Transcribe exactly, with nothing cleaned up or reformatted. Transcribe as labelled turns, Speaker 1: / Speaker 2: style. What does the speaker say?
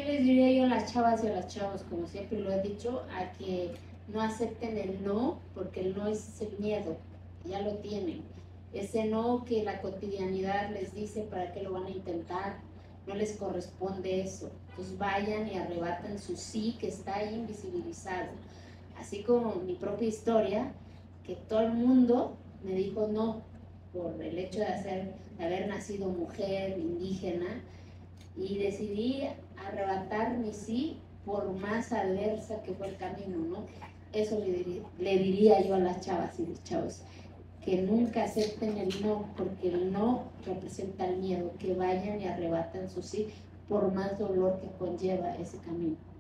Speaker 1: les diría yo a las chavas y a los chavos, como siempre lo he dicho, a que no acepten el no, porque el no es el miedo, ya lo tienen. Ese no que la cotidianidad les dice para qué lo van a intentar, no les corresponde eso. Entonces vayan y arrebaten su sí que está ahí invisibilizado. Así como mi propia historia, que todo el mundo me dijo no por el hecho de, hacer, de haber nacido mujer, indígena, y decidí arrebatar mi sí por más adversa que fue el camino, ¿no? Eso le diría, le diría yo a las chavas y los chavos, que nunca acepten el no, porque el no representa el miedo, que vayan y arrebaten su sí por más dolor que conlleva ese camino.